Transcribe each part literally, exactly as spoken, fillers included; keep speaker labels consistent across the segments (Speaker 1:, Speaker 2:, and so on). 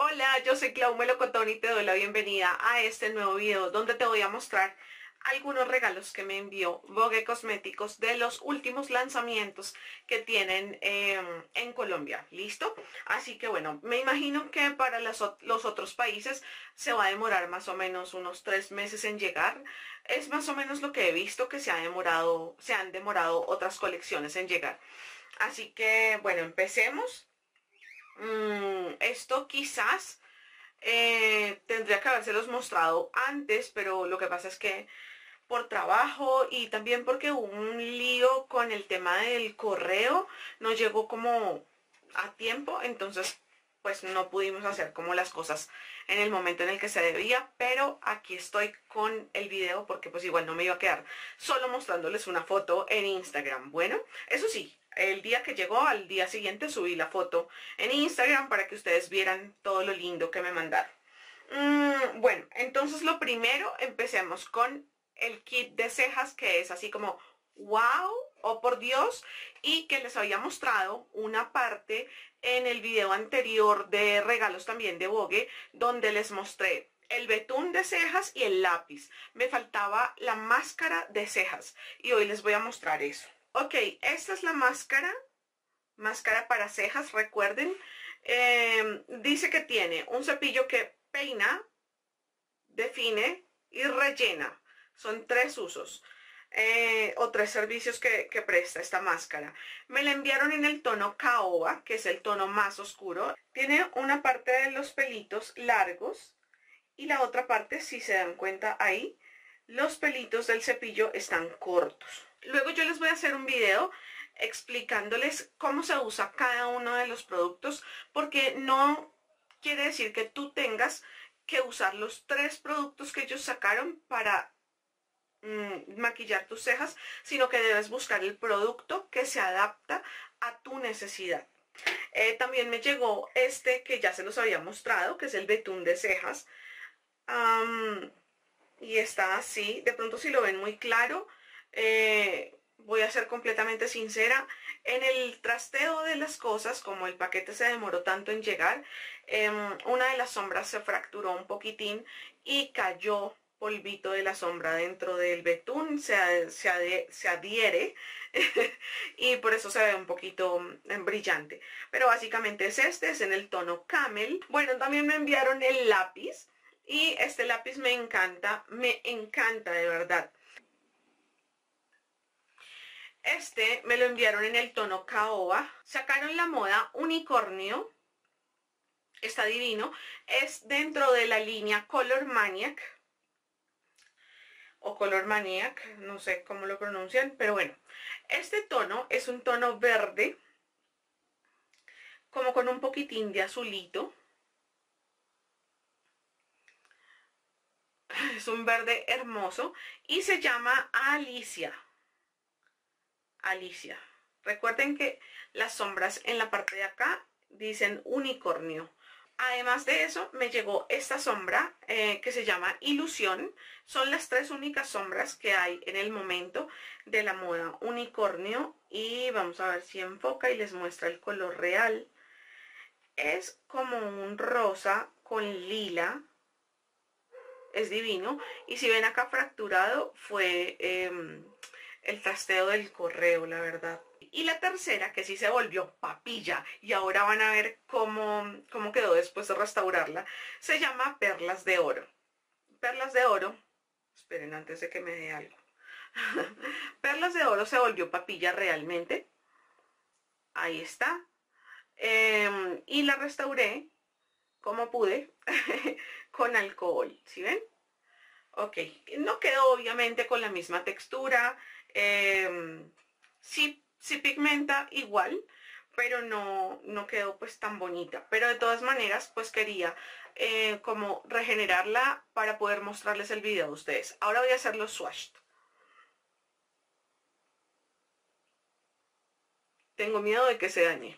Speaker 1: Hola, yo soy Clau Melocotón y te doy la bienvenida a este nuevo video donde te voy a mostrar algunos regalos que me envió Vogue Cosméticos de los últimos lanzamientos que tienen eh, en Colombia. ¿Listo? Así que bueno, me imagino que para las, los otros países se va a demorar más o menos unos tres meses en llegar. Es más o menos lo que he visto que se ha demorado, se han demorado otras colecciones en llegar. Así que bueno, empecemos. Mm, esto quizás eh, tendría que habérselos mostrado antes, pero lo que pasa es que por trabajo y también porque hubo un lío con el tema del correo, no llegó como a tiempo, entonces pues no pudimos hacer como las cosas en el momento en el que se debía, pero aquí estoy con el video porque pues igual no me iba a quedar solo mostrándoles una foto en Instagram. Bueno, eso sí, el día que llegó, al día siguiente subí la foto en Instagram para que ustedes vieran todo lo lindo que me mandaron. Mm, bueno, entonces lo primero, empecemos con el kit de cejas, que es así como wow, oh por Dios, y que les había mostrado una parte en el video anterior de regalos también de Vogue, donde les mostré el betún de cejas y el lápiz. Me faltaba la máscara de cejas y hoy les voy a mostrar eso. Ok, esta es la máscara, máscara para cejas, recuerden. Eh, dice que tiene un cepillo que peina, define y rellena. Son tres usos eh, o tres servicios que, que presta esta máscara. Me la enviaron en el tono caoba, que es el tono más oscuro. Tiene una parte de los pelitos largos y la otra parte, si se dan cuenta ahí, los pelitos del cepillo están cortos. Luego yo les voy a hacer un video explicándoles cómo se usa cada uno de los productos, porque no quiere decir que tú tengas que usar los tres productos que ellos sacaron para mmm, maquillar tus cejas, sino que debes buscar el producto que se adapta a tu necesidad. Eh, también me llegó este que ya se los había mostrado, que es el betún de cejas. Um, y está así, de pronto si lo ven muy claro, eh, voy a ser completamente sincera, en el trasteo de las cosas, como el paquete se demoró tanto en llegar, eh, una de las sombras se fracturó un poquitín y cayó polvito de la sombra dentro del betún, se, se, ade, se adhiere y por eso se ve un poquito brillante. Pero básicamente es este, es en el tono Camel. Bueno, también me enviaron el lápiz. Y este lápiz me encanta, me encanta de verdad. Este me lo enviaron en el tono caoba. Sacaron la moda unicornio. Está divino. Es dentro de la línea Color Maniac. O Color Maniac, no sé cómo lo pronuncian, pero bueno. Este tono es un tono verde. Como con un poquitín de azulito. Es un verde hermoso y se llama Alicia. Alicia. Recuerden que las sombras en la parte de acá dicen unicornio. Además de eso me llegó esta sombra eh, que se llama Ilusión. Son las tres únicas sombras que hay en el momento de la moda unicornio. Y vamos a ver si enfoca y les muestra el color real. Es como un rosa con lila. Es divino. Y si ven acá fracturado fue eh, el trasteo del correo, la verdad. Y la tercera, que sí se volvió papilla y ahora van a ver cómo, cómo quedó después de restaurarla, se llama Perlas de Oro. Perlas de Oro, esperen antes de que me dé algo. Perlas de Oro se volvió papilla realmente. Ahí está. Eh, y la restauré como pude con alcohol, ¿sí ven? Ok, no quedó obviamente con la misma textura, eh, sí, sí pigmenta igual, pero no, no quedó pues tan bonita. Pero de todas maneras pues quería eh, como regenerarla para poder mostrarles el video a ustedes. Ahora voy a hacer los swatch. Tengo miedo de que se dañe.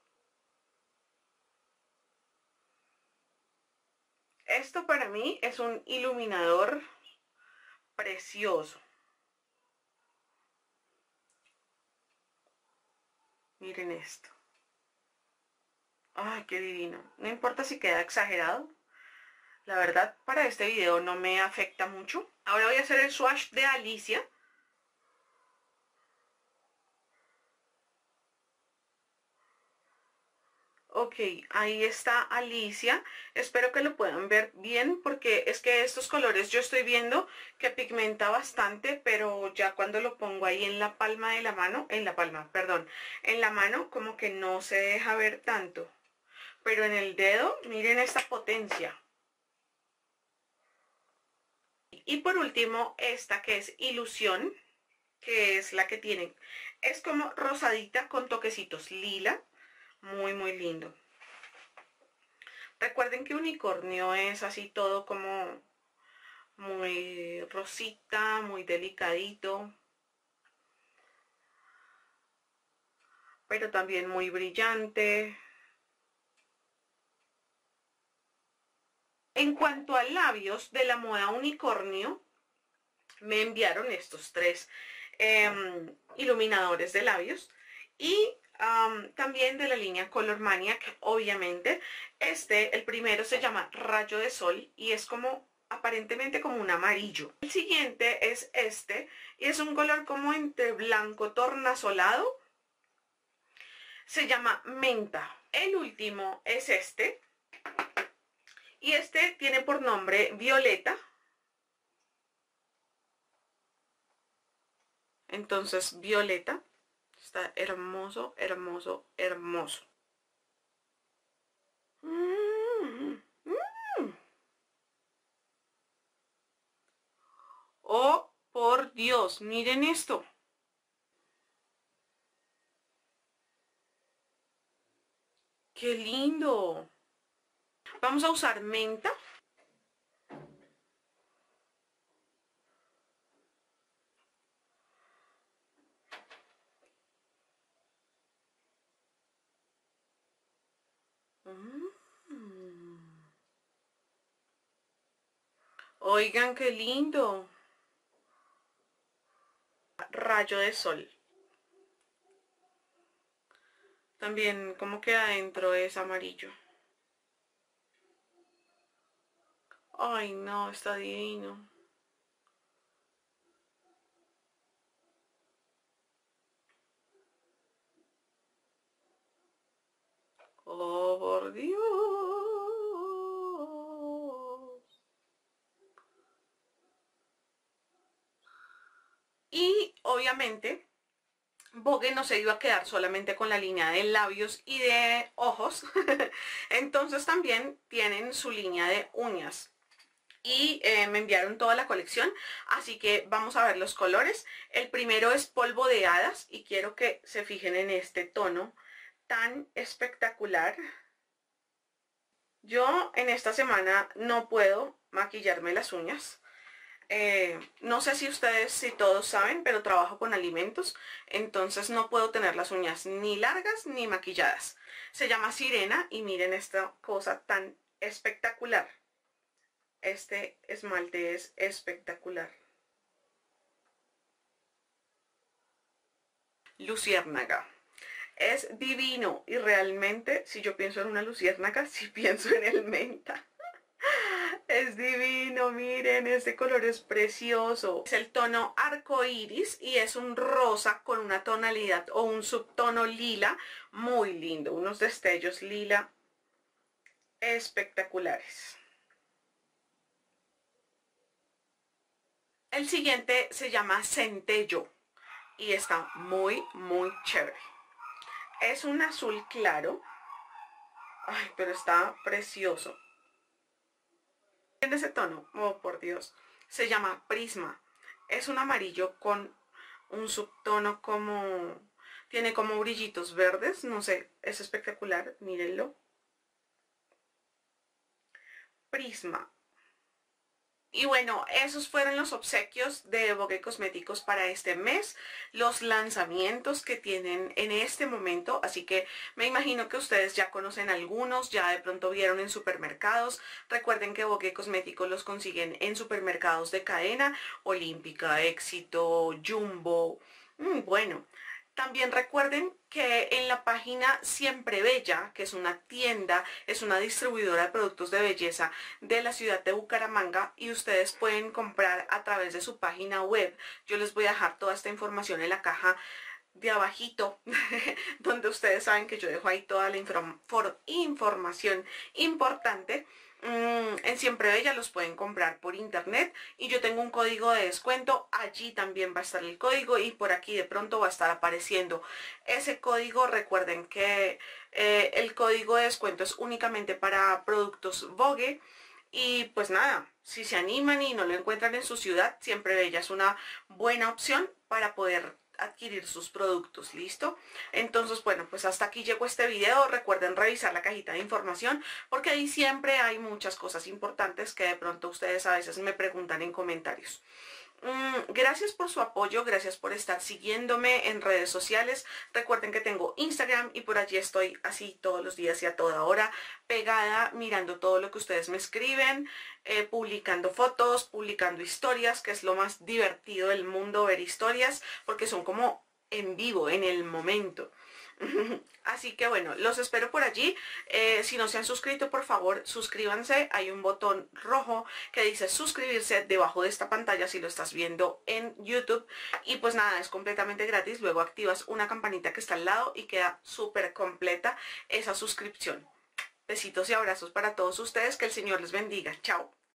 Speaker 1: Esto para mí es un iluminador precioso. Miren esto. Ay, qué divino. No importa si queda exagerado. La verdad, para este video no me afecta mucho. Ahora voy a hacer el swatch de Alicia. Ok, ahí está Alicia. Espero que lo puedan ver bien porque es que estos colores yo estoy viendo que pigmenta bastante, pero ya cuando lo pongo ahí en la palma de la mano, en la palma, perdón, en la mano como que no se deja ver tanto. Pero en el dedo, miren esta potencia. Y por último, esta que es Ilusión, que es la que tiene, es como rosadita con toquecitos lila. Muy, muy lindo. Recuerden que Unicornio es así todo como muy rosita, muy delicadito. Pero también muy brillante. En cuanto a labios de la moda Unicornio, me enviaron estos tres eh, iluminadores de labios. Y Um, también de la línea Color Maniac, obviamente. Este, el primero se llama Rayo de Sol y es como, aparentemente como un amarillo. El siguiente es este y es un color como entre blanco tornasolado. Se llama Menta. El último es este. Y este tiene por nombre Violeta. Entonces, Violeta. Está hermoso, hermoso, hermoso. Mm, mm. Oh, por Dios, miren esto. ¡Qué lindo! Vamos a usar menta. Mm. Oigan, qué lindo. Rayo de Sol. También como que adentro es amarillo. Ay, no, está divino. Oh, por Dios. Y obviamente Vogue no se iba a quedar solamente con la línea de labios y de ojos. Entonces también tienen su línea de uñas. Y eh, me enviaron toda la colección, así que vamos a ver los colores. El primero es Polvo de Hadas y quiero que se fijen en este tono tan espectacular. Yo en esta semana no puedo maquillarme las uñas. Eh, no sé si ustedes, si todos saben, pero trabajo con alimentos, entonces no puedo tener las uñas ni largas ni maquilladas. Se llama Sirena y miren esta cosa tan espectacular. Este esmalte es espectacular. Luciérnaga. Es divino y realmente si yo pienso en una luciérnaga, sí pienso en el menta. Es divino, miren, este color es precioso. Es el tono arco iris y es un rosa con una tonalidad o un subtono lila muy lindo. Unos destellos lila espectaculares. El siguiente se llama Centello y está muy, muy chévere. Es un azul claro. Ay, pero está precioso. En ese tono, oh por Dios, se llama Prisma. Es un amarillo con un subtono como, tiene como brillitos verdes, no sé, es espectacular, mírenlo. Prisma. Y bueno, esos fueron los obsequios de Vogue Cosméticos para este mes, los lanzamientos que tienen en este momento, así que me imagino que ustedes ya conocen algunos, ya de pronto vieron en supermercados. Recuerden que Vogue Cosméticos los consiguen en supermercados de cadena, Olímpica, Éxito, Jumbo, mm, bueno. También recuerden que en la página Siempre Bella, que es una tienda, es una distribuidora de productos de belleza de la ciudad de Bucaramanga, y ustedes pueden comprar a través de su página web. Yo les voy a dejar toda esta información en la caja de abajito, donde ustedes saben que yo dejo ahí toda la inform información importante. En Siempre Bella los pueden comprar por internet y yo tengo un código de descuento. Allí también va a estar el código y por aquí de pronto va a estar apareciendo ese código. Recuerden que eh, el código de descuento es únicamente para productos Vogue. Y pues nada, si se animan y no lo encuentran en su ciudad, Siempre Bella es una buena opción para poder adquirir sus productos. ¿Listo? Entonces, bueno, pues hasta aquí llegó este video. Recuerden revisar la cajita de información porque ahí siempre hay muchas cosas importantes que de pronto ustedes a veces me preguntan en comentarios. Mm, gracias por su apoyo, gracias por estar siguiéndome en redes sociales. Recuerden que tengo Instagram y por allí estoy así todos los días y a toda hora pegada, mirando todo lo que ustedes me escriben, eh, publicando fotos, publicando historias, que es lo más divertido del mundo, ver historias, porque son como en vivo, en el momento. Así que bueno, los espero por allí. Eh, si no se han suscrito, por favor, suscríbanse. Hay un botón rojo que dice suscribirse debajo de esta pantalla si lo estás viendo en YouTube. Y pues nada, es completamente gratis. Luego activas una campanita que está al lado y queda súper completa esa suscripción. Besitos y abrazos para todos ustedes. Que el Señor les bendiga. Chao.